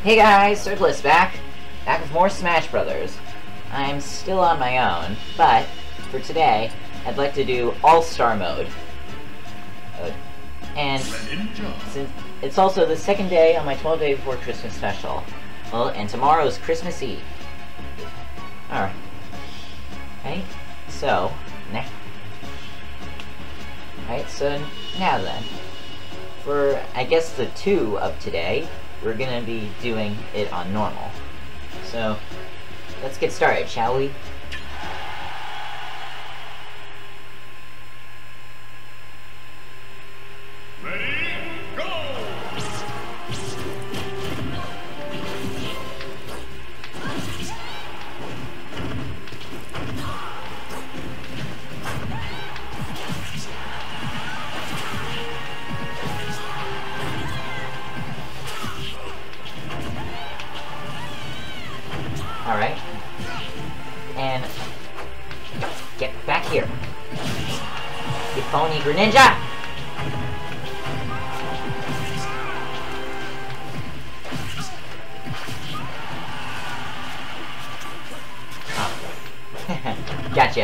Hey guys, Circlus back with more Smash Brothers. I'm still on my own, but for today, I'd like to do All-Star Mode. And since it's also the second day on my 12-day before Christmas special. Well, and tomorrow's Christmas Eve. Alright. Right, so, now then, for, I guess, the 2 of today, we're gonna be doing it on normal. So, let's get started, shall we? Alright. And get back here. You phony Greninja! Oh. Gotcha.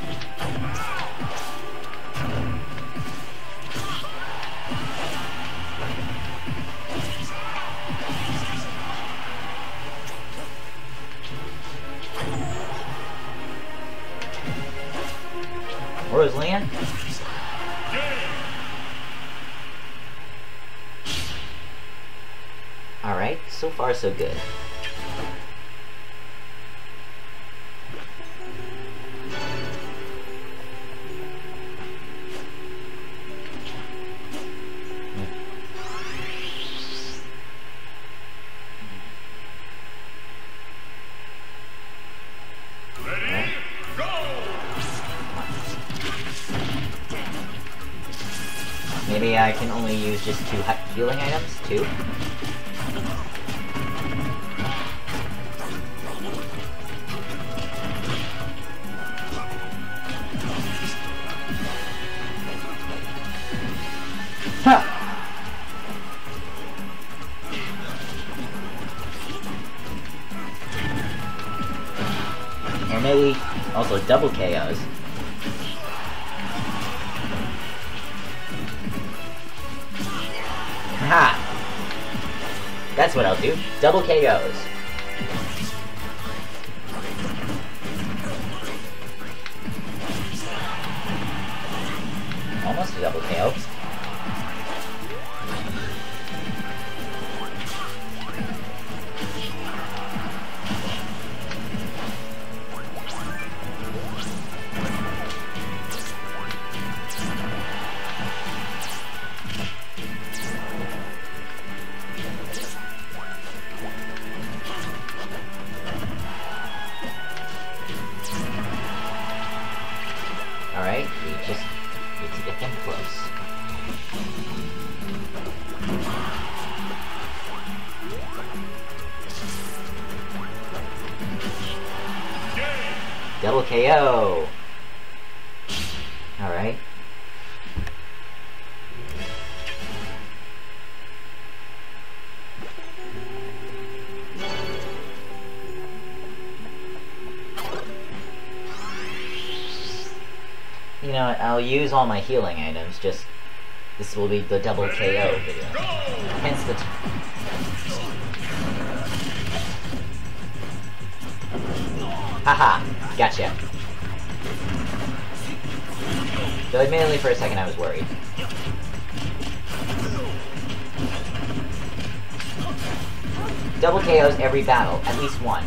Rosalina? Alright, so far so good. Maybe I can only use just 2 healing items, 2? Huh! And maybe also double KOs. Ha! That's what I'll do. Double KOs. Almost a double KO. Alright, we just need to get them close. Double KO! Alright. You know what, I'll use all my healing items, just... This will be the double KO video. Hence the... Haha! Gotcha. Though admittedly for a second I was worried. Double KOs every battle, at least one.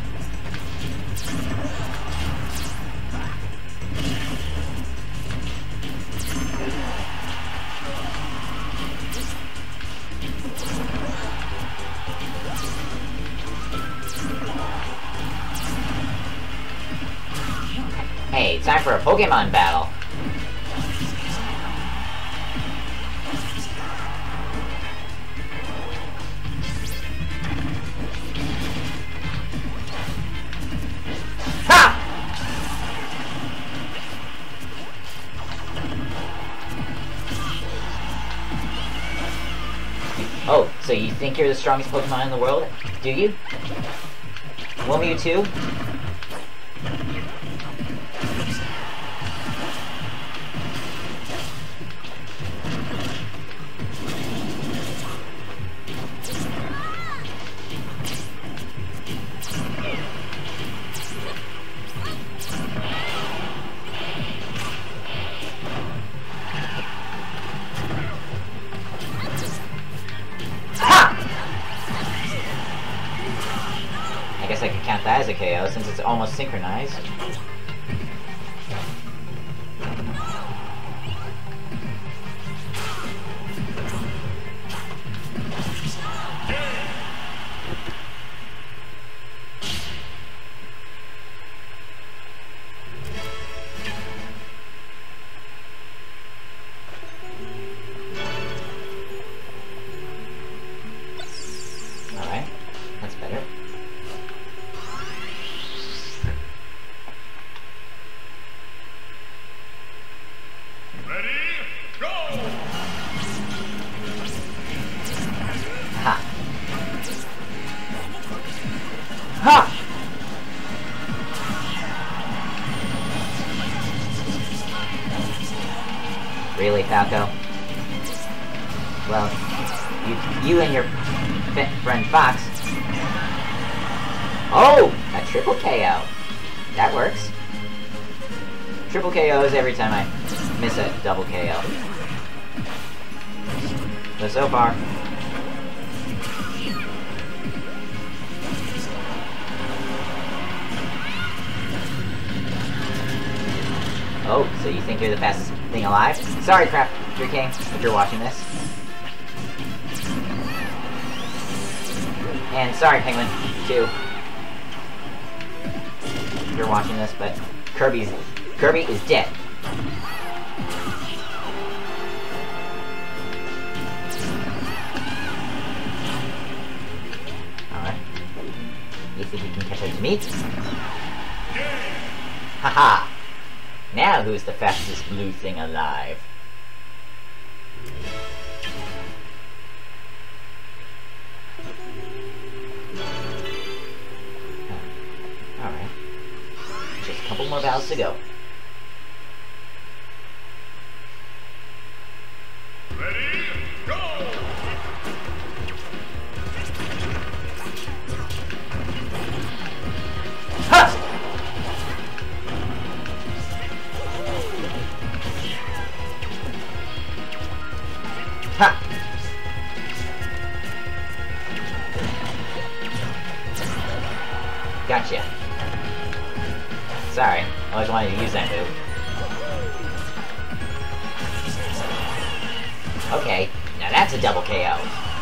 Hey, time for a Pokemon battle! Ha! Oh, so you think you're the strongest Pokemon in the world? Do you? Will Mewtwo? I guess I could count that as a KO since it's almost synchronized. Alright, that's better. Ha! Ha! Really, Falco? Well, you and your friend Fox. Oh! A triple KO! That works. Triple KOs every time I miss a double KO. So far. Oh, so you think you're the fastest thing alive? Sorry, Crafter King, if you're watching this. And sorry, Penguin, too. If you're watching this, but Kirby is dead. Alright. You think you can catch up to me? Haha! Now who's the fastest blue thing alive? Alright. Just a couple more battles to go. Ready, go! Ha! Ha! Gotcha. Sorry, I always wanted to use that move. Okay, now that's a double KO.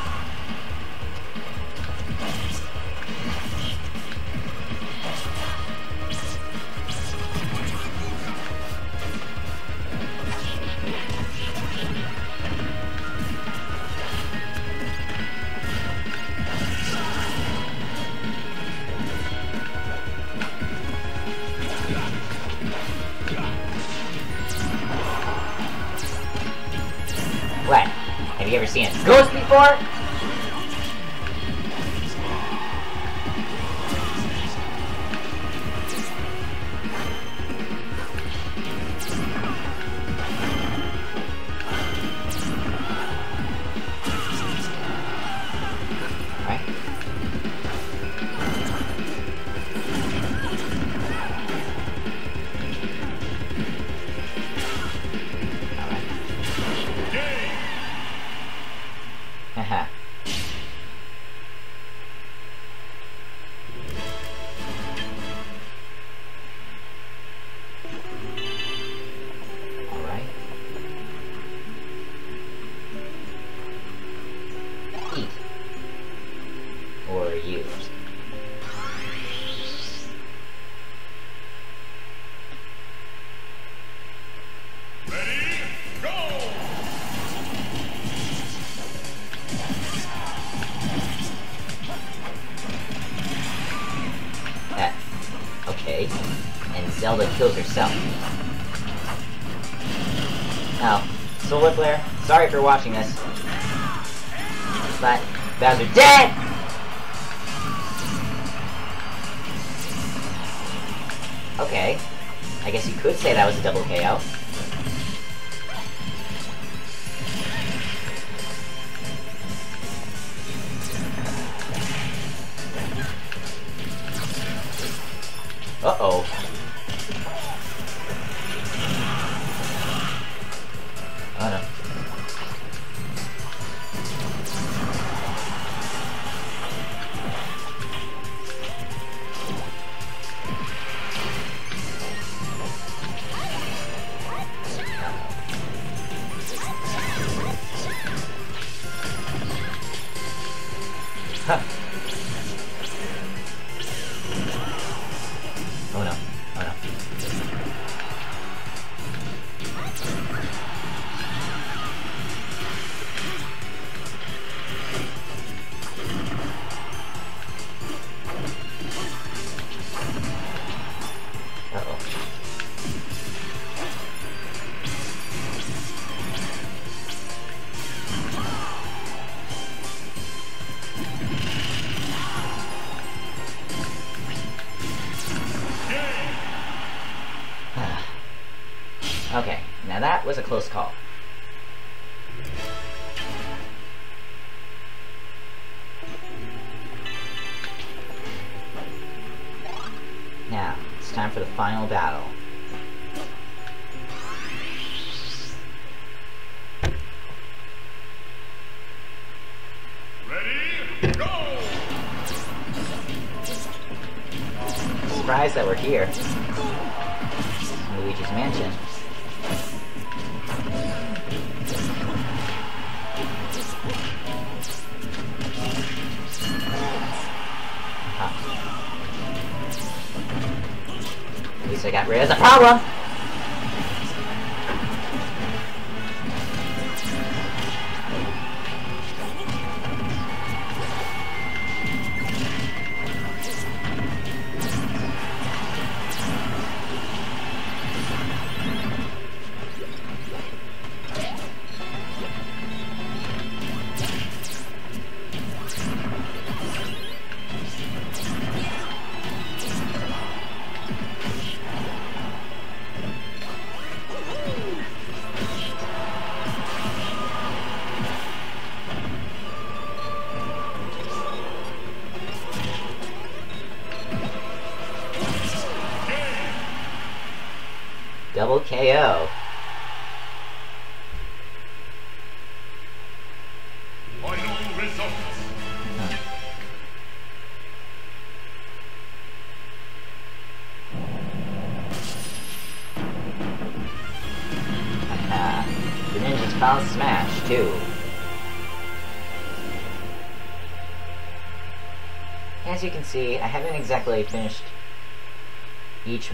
What? Have you ever seen a ghost before? Alright. Haha. Alright. Eat. Or use. Ready, go! Okay. And Zelda kills herself. Oh. Solar Flare, sorry for watching this. But Bowser dead! Okay. I guess you could say that was a double KO. Uh-oh. Oh no. Huh. Oh no. Oh no. Uh-oh. Okay, now that was a close call. Now, it's time for the final battle. Ready, go! Surprised that we're here. Luigi's Mansion. At least I got rid of the problem! Double KO. Final results. Greninja's found Smash, too. As you can see, I haven't exactly finished each...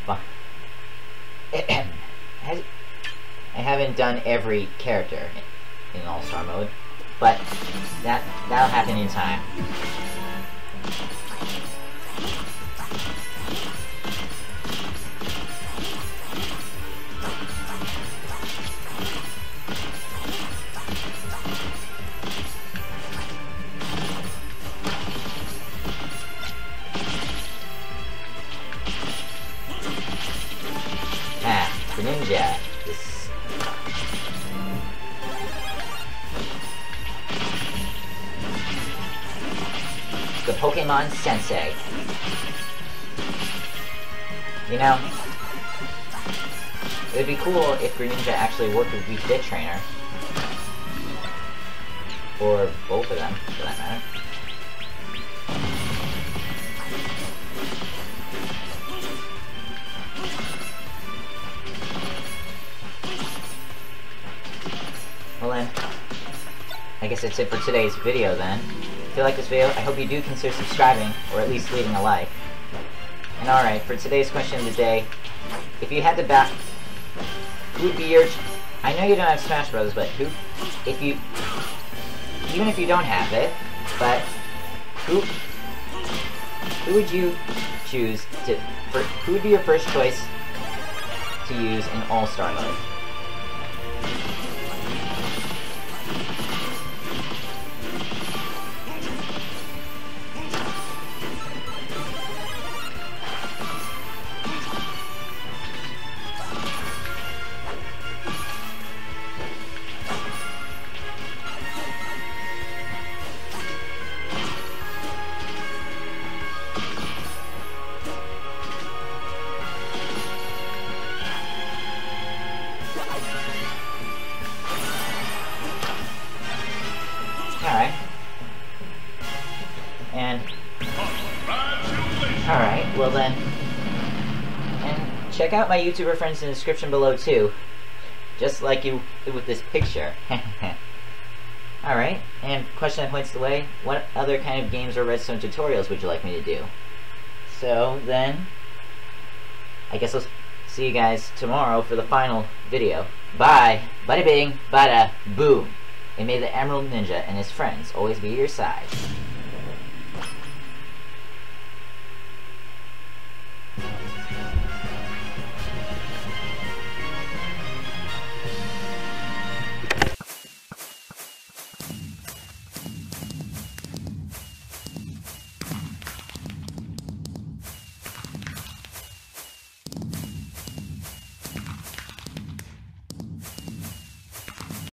I haven't done every character in All-Star mode, but that'll happen in time. Greninja. The Pokemon Sensei. You know, it would be cool if Greninja actually worked with Wii Fit Trainer. Or both of them, for that matter. Well then, I guess that's it for today's video then. If you like this video, I hope you do consider subscribing, or at least leaving a like. And alright, for today's question of the day, if you had to bat, who would be your... I know you don't have Smash Bros, but who... If you... Even if you don't have it, but... Who would you choose to... who would be your first choice to use in All-Star mode? well then. And check out my YouTuber friends in the description below too. Just like you did with this picture. Alright, and question that points the way, what other kind of games or redstone tutorials would you like me to do? So then, I guess I'll see you guys tomorrow for the final video. Bye! Bada bing, bada boom! And may the Emerald Ninja and his friends always be at your side.